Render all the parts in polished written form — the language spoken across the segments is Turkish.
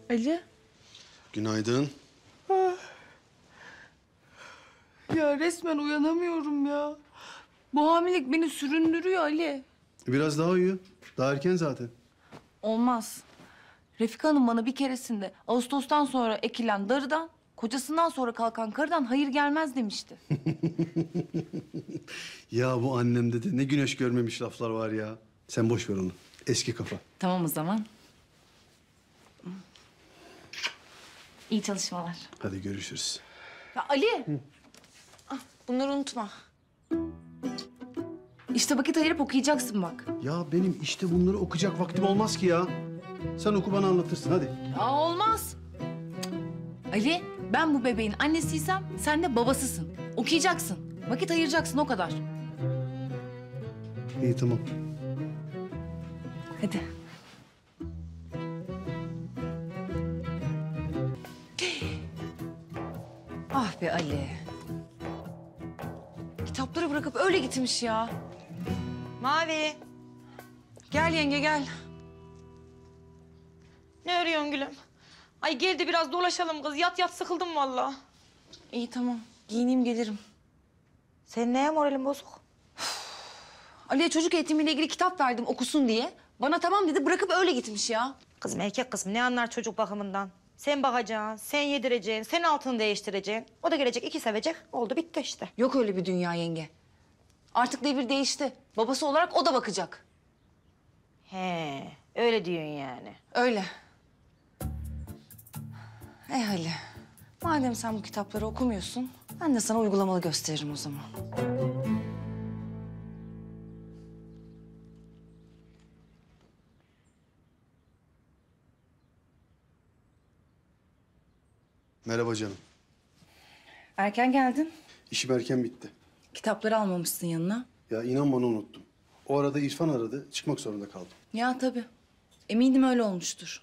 Ali. Günaydın. Ya resmen uyanamıyorum ya. Bu hamilelik beni süründürüyor Ali. Biraz daha uyu. Daha erken zaten. Olmaz. Refika Hanım bana bir keresinde Ağustos'tan sonra ekilen darıdan, kocasından sonra kalkan karıdan hayır gelmez demişti. Ya bu annemde de ne güneş görmemiş laflar var ya. Sen boş ver onu. Eski kafa. Tamam o zaman. İyi çalışmalar. Hadi görüşürüz. Ya Ali. Ah, bunları unutma. İşte vakit ayırıp okuyacaksın bak. Ya benim işte bunları okuyacak vaktim olmaz ki ya. Sen oku bana anlatırsın hadi. Ya olmaz. Ali, ben bu bebeğin annesiysem sen de babasısın. Okuyacaksın. Vakit ayıracaksın o kadar. İyi tamam. Hadi. Ah be Ali. Kitapları bırakıp öyle gitmiş ya. Mavi. Gel yenge gel. Ne arıyorsun gülüm? Ay gel de biraz dolaşalım kız. Yat yat sıkıldım vallahi. İyi tamam. Giyineyim gelirim. Senin neye moralin bozuk? Ali'ye çocuk eğitimiyle ilgili kitap verdim okusun diye. Bana tamam dedi bırakıp öyle gitmiş ya. Kızım erkek kızım ne anlar çocuk bakımından? Sen bakacaksın, sen yedireceksin, sen altını değiştireceksin. O da gelecek iki sevecek. Oldu bitti işte. Yok öyle bir dünya yenge. Artık devir değişti. Babası olarak o da bakacak. He, öyle diyorsun yani. Öyle. Ali. Madem sen bu kitapları okumuyorsun, ben de sana uygulamalı gösteririm o zaman. Merhaba canım. Erken geldin. İşim erken bitti. Kitapları almamışsın yanına. Ya inan bana unuttum. O arada İrfan aradı. Çıkmak zorunda kaldım. Ya tabii. Eminim öyle olmuştur.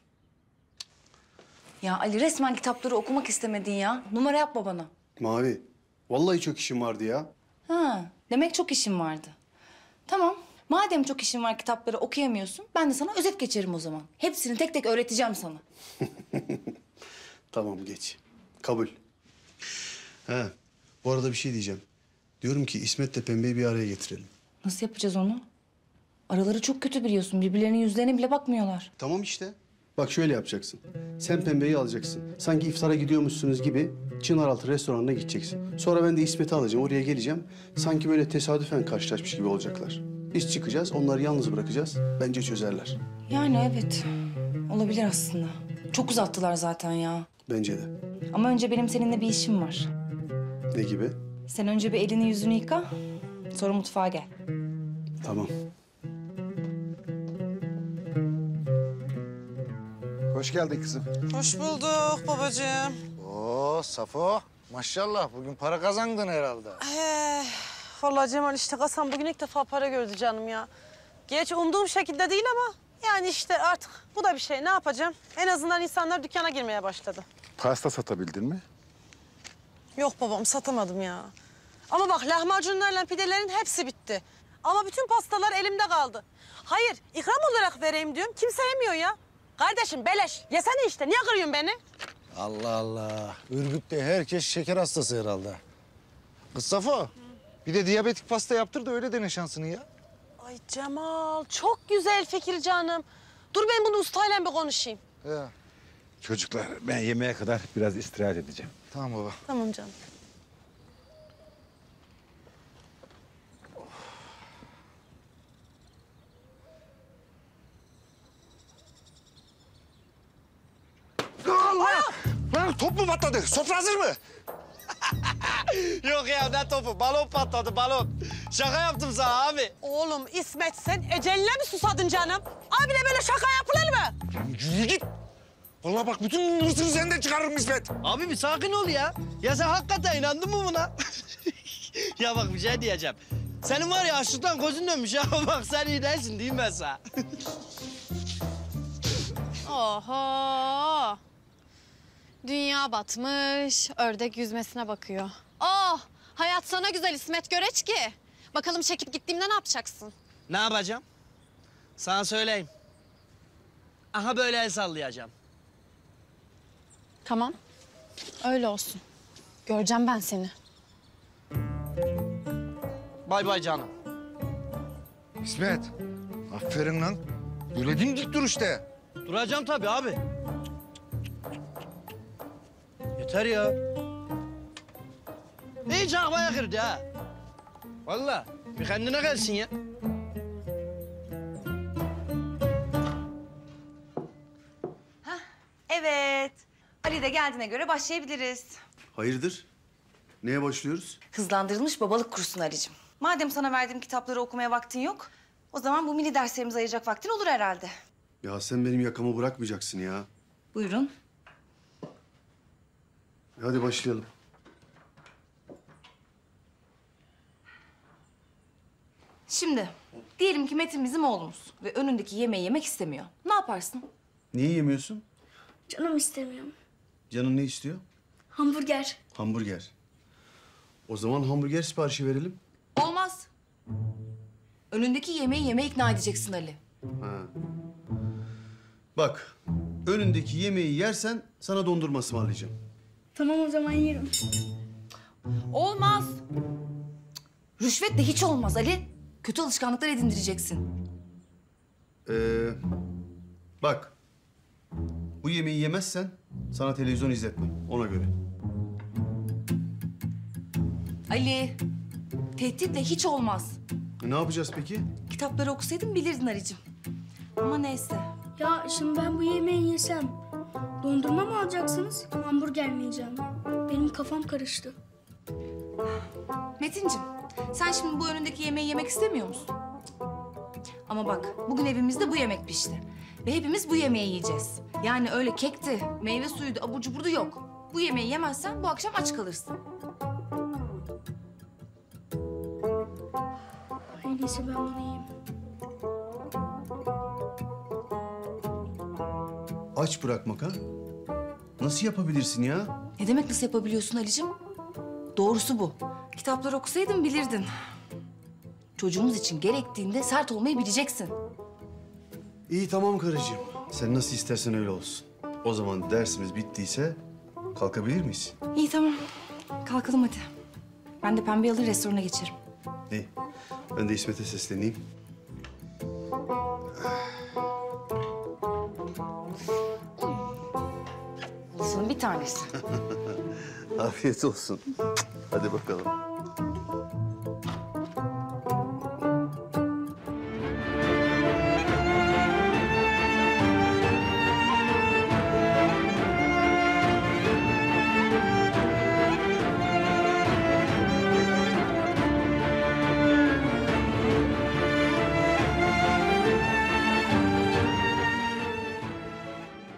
Ya Ali resmen kitapları okumak istemedin ya. Numara yapma bana. Mavi. Vallahi çok işim vardı ya. Ha, demek çok işin vardı. Tamam. Madem çok işin var kitapları okuyamıyorsun, ben de sana özet geçerim o zaman. Hepsini tek tek öğreteceğim sana. Tamam geç. Kabul. He. Bu arada bir şey diyeceğim. Diyorum ki İsmet'le Pembe'yi bir araya getirelim. Nasıl yapacağız onu? Araları çok kötü biliyorsun. Birbirlerinin yüzlerine bile bakmıyorlar. Tamam işte. Bak şöyle yapacaksın. Sen Pembe'yi alacaksın. Sanki iftara gidiyormuşsunuz gibi Çınaraltı restoranına gideceksin. Sonra ben de İsmet'i alacağım. Oraya geleceğim. Sanki böyle tesadüfen karşılaşmış gibi olacaklar. Biz çıkacağız. Onları yalnız bırakacağız. Bence çözerler. Yani evet. Olabilir aslında. Çok uzattılar zaten ya. Bence de. Ama önce benim seninle bir işim var. Ne gibi? Sen önce bir elini yüzünü yıka. Sonra mutfağa gel. Tamam. Hoş geldin kızım. Hoş bulduk babacığım. Oo Safo. Maşallah bugün para kazandın herhalde. Vallahi Cemal işte kasam bugün ilk defa para gördü canım ya. Geç umduğum şekilde değil ama yani işte artık bu da bir şey. Ne yapacağım? En azından insanlar dükkana girmeye başladı. Pasta satabildin mi? Yok babam satamadım ya. Ama bak lahmacunlarla pidelerin hepsi bitti. Ama bütün pastalar elimde kaldı. Hayır ikram olarak vereyim diyorum. Kimse yemiyor ya. Kardeşim beleş. Yesene işte. Niye kırıyorsun beni? Allah Allah. Ürgüp'te herkes şeker hastası herhalde. Kız Safo. Bir de diyabetik pasta yaptır da öyle dene şansını ya. Ay Cemal çok güzel fikir canım. Dur ben bunu ustayla bir konuşayım. Ya. Çocuklar ben yemeğe kadar biraz istirahat edeceğim. Tamam baba. Tamam canım. Allah! Lan top mu patladı? Sofra hazır mı? Yok ya ne topu? Balon patladı balon. Şaka yaptım sana abi. Oğlum İsmet sen eceline mi susadın canım? Abine böyle şaka yapılır mı? Yürü git. Vallahi bak bütün hırsını senden çıkarırım İsmet. Abi bir sakin ol ya. Ya sen hakikaten inandın mı buna? Ya bak bir şey diyeceğim. Senin var ya açlıktan gözün dönmüş ya. Bak sen iyi değilsin diyeyim ben sana. Oho! Dünya batmış, ördek yüzmesine bakıyor. Oh! Hayat sana güzel İsmet Göreçki. Bakalım çekip gittiğimde ne yapacaksın? Ne yapacağım? Sana söyleyeyim. Aha böyle el sallayacağım. Tamam. Öyle olsun. Göreceğim ben seni. Bay bay canım. İsmet, aferin lan. Böyle dimdik dur işte. Duracağım tabii abi. Yeter ya. İyice havaya girdi ha. Vallahi bir kendine gelsin ya. Evet. Ali de geldiğine göre başlayabiliriz. Hayırdır? Neye başlıyoruz? Hızlandırılmış babalık kursuna Ali'cim. Madem sana verdiğim kitapları okumaya vaktin yok, o zaman bu mini derslerimize ayıracak vaktin olur herhalde. Ya sen benim yakamı bırakmayacaksın ya. Buyurun. Hadi başlayalım. Şimdi diyelim ki Metin bizim oğlumuz ve önündeki yemeği yemek istemiyor. Ne yaparsın? Niye yemiyorsun? Canım istemiyorum. Canın ne istiyor? Hamburger. Hamburger. O zaman hamburger siparişi verelim. Olmaz. Önündeki yemeği yemeye ikna edeceksin Ali. Ha. Bak, önündeki yemeği yersen sana dondurma ısmarlayacağım. Tamam o zaman yerim. Olmaz. Rüşvet de hiç olmaz Ali. Kötü alışkanlıklar edindireceksin. Bak, bu yemeği yemezsen sana televizyon izletmem. Ona göre. Ali, tehditle hiç olmaz. Ne yapacağız peki? Kitapları okusaydın bilirdin Ali'cim. Ama neyse. Ya şimdi ben bu yemeği yesem dondurma mı alacaksınız? Hamburger mi yiyeceğim? Benim kafam karıştı. Metincim, sen şimdi bu önündeki yemeği yemek istemiyor musun? Ama bak, bugün evimizde bu yemek pişti. Ve hepimiz bu yemeği yiyeceğiz. Yani öyle kekti, meyve suyuydu, abur cuburdu yok. Bu yemeği yemezsen bu akşam aç kalırsın. En iyisi ben bunu yiyeyim. Aç bırakmak ha? Nasıl yapabilirsin ya? Ne demek nasıl yapabiliyorsun Ali'cim? Doğrusu bu. Kitapları okusaydın bilirdin. Çocuğumuz için gerektiğinde sert olmayı bileceksin. İyi tamam karıcığım. Sen nasıl istersen öyle olsun. O zaman dersimiz bittiyse kalkabilir miyiz? İyi tamam. Kalkalım hadi. Ben de Pembe alır restorana geçerim. İyi. Ben de İsmet'e sesleneyim. Son bir tanesi. Afiyet olsun. Hadi bakalım.